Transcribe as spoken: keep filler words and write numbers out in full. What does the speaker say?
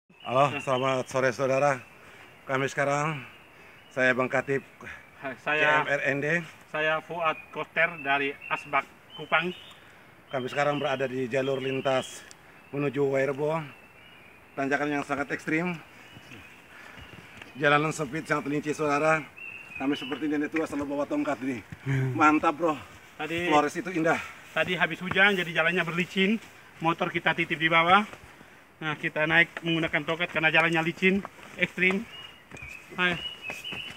Halo, selamat sore saudara. Kami sekarang, saya Bang Katib, Saya C M R N D. saya Fuad Koster dari Asbak Kupang. Kami sekarang berada di jalur lintas menuju Wairebo. Tanjakan yang sangat ekstrim. Jalanan sempit, sangat licin saudara. Kami seperti nenek tua selalu bawa tongkat ini. Mantap bro. Tadi Flores itu indah. tadi habis hujan jadi jalannya berlicin. Motor kita titip di bawah. Nah, kita naik menggunakan tongkat karena jalannya licin, ekstrim. Hai.